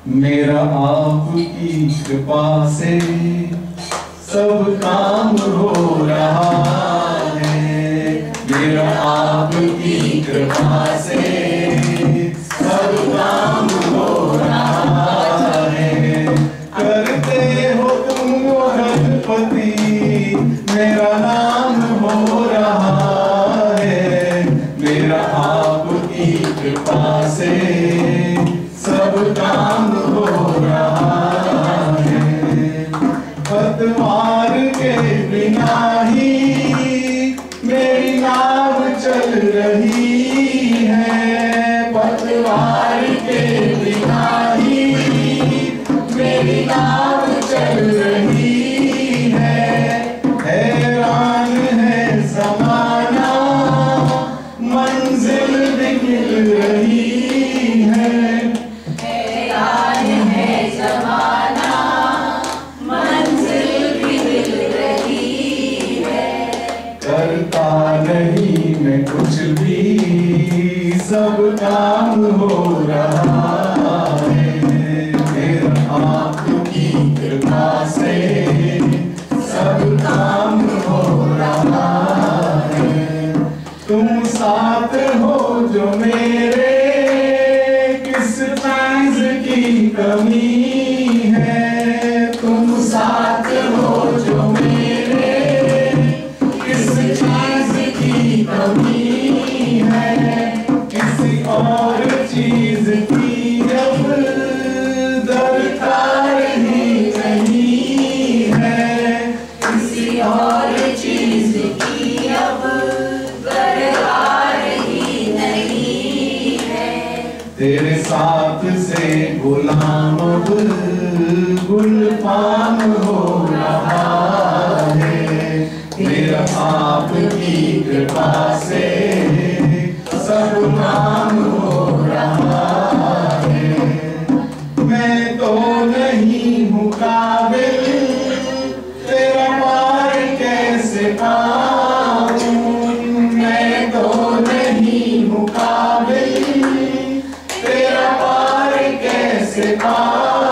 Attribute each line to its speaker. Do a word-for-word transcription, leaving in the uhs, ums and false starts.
Speaker 1: मेरा आपकी कृपा से सब काम हो रहा है। मेरा आपकी कृपा से सब काम हो रहा है। करते हो तुम गणपति, मेरा नाम हो रहा है। मेरा आपकी कृपा से सब काम हो रहा है। पतवार के बिना ही मेरी नाव चल रही है। पतवार के बिना ही मेरी नाव चल रही है। हैरान है ज़माना, मंजिल भी मिल रही है।
Speaker 2: हैरान है ज़माना, मंजिल भी मिल रही है।
Speaker 1: करता नहीं मैं कुछ भी, सब काम हो रहा है। मेरा आपकी कृपा से सब काम हो रहा है। तुम साथ हो जो मेरे, किस चीज की कमी है। तुम साथ हो जो मेरे, किस चीज की कमी है। किसी और चीज की अब दरकार ही नहीं है।
Speaker 2: किसी और चीज की अब दरकार ही नहीं है।
Speaker 1: तेरे साथ से गुलाम अब गुलफाम हो रहा है। मेरा आपकी कृपा से सब काम हो रहा है। मैं तो नहीं हूँ काबिल, तेरा पार कैसे पाऊं। मैं तो नहीं हूँ काबिल, तेरा पार कैसे पाऊं।